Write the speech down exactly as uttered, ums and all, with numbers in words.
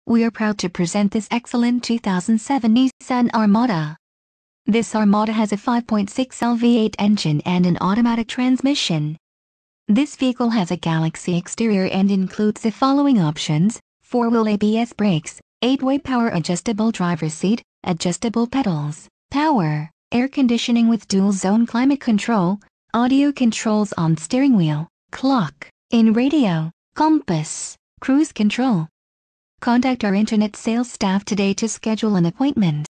We are proud to present this excellent two thousand seven Nissan Armada. This Armada has a five point six liter V eight engine and an automatic transmission. This vehicle has a Galaxy exterior and includes the following options: four-wheel A B S brakes, eight-way power adjustable driver's seat, adjustable pedals, power, air conditioning with dual-zone climate control, audio controls on steering wheel, clock, in radio, compass, cruise control. Contact our internet sales staff today to schedule an appointment.